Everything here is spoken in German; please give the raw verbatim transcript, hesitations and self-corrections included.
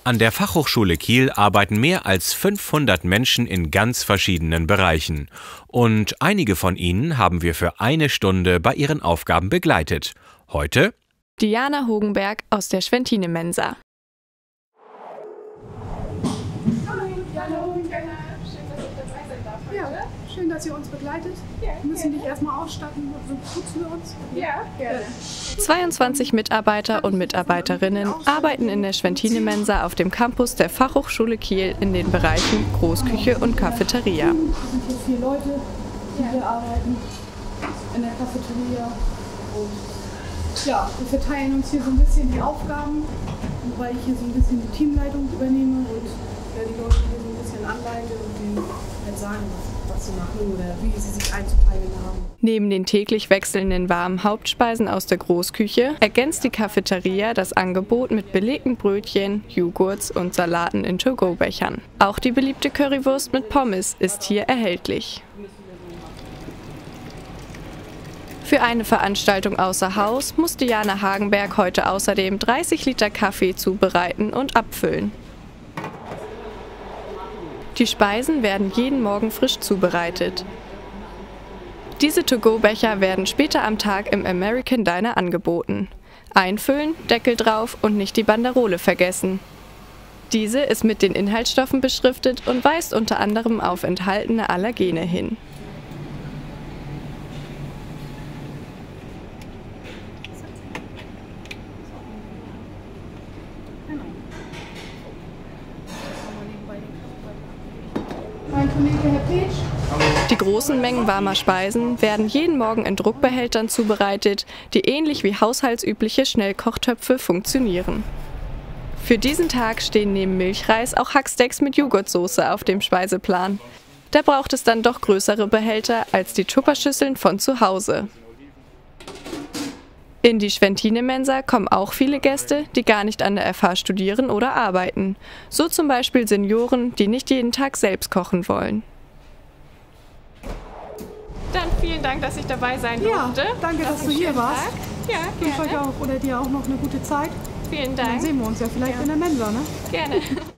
An der Fachhochschule Kiel arbeiten mehr als fünfhundert Menschen in ganz verschiedenen Bereichen. Und einige von ihnen haben wir für eine Stunde bei ihren Aufgaben begleitet. Heute Diana Hogenberg aus der Schwentine-Mensa. Ja, schön, dass ihr uns begleitet. Ja, wir müssen dich erstmal ausstatten. Putzen wir uns? Ja, gerne. zweiundzwanzig Mitarbeiter und Mitarbeiterinnen arbeiten in der Schwentine-Mensa auf dem Campus der Fachhochschule Kiel in den Bereichen Großküche und Cafeteria. Es sind hier vier Leute, die hier arbeiten in der Cafeteria. Und ja, wir verteilen uns hier so ein bisschen die Aufgaben, wobei ich hier so ein bisschen die Teamleitung übernehme und ja, die Leute hier so ein bisschen anleite und denen halt sagen, was sie machen oder wie sie sich einzuteilen haben. Neben den täglich wechselnden warmen Hauptspeisen aus der Großküche ergänzt die Cafeteria das Angebot mit belegten Brötchen, Joghurts und Salaten in To-Go-Bechern. Auch die beliebte Currywurst mit Pommes ist hier erhältlich. Für eine Veranstaltung außer Haus muss Diana Hagenberg heute außerdem dreißig Liter Kaffee zubereiten und abfüllen. Die Speisen werden jeden Morgen frisch zubereitet. Diese To-Go-Becher werden später am Tag im American Diner angeboten. Einfüllen, Deckel drauf und nicht die Banderole vergessen. Diese ist mit den Inhaltsstoffen beschriftet und weist unter anderem auf enthaltene Allergene hin. Mein Kollege Herr Petsch. Die großen Mengen warmer Speisen werden jeden Morgen in Druckbehältern zubereitet, die ähnlich wie haushaltsübliche Schnellkochtöpfe funktionieren. Für diesen Tag stehen neben Milchreis auch Hacksteaks mit Joghurtsoße auf dem Speiseplan. Da braucht es dann doch größere Behälter als die Tupperschüsseln von zu Hause. In die Schwentine-Mensa kommen auch viele Gäste, die gar nicht an der F H studieren oder arbeiten. So zum Beispiel Senioren, die nicht jeden Tag selbst kochen wollen. Dann vielen Dank, dass ich dabei sein durfte. Ja, danke, dass du hier warst. Tag. Ja, Ich wünsche euch auch oder dir auch noch eine gute Zeit. Vielen Und dann Dank. sehen wir uns ja vielleicht in der Mensa, ne? Gerne.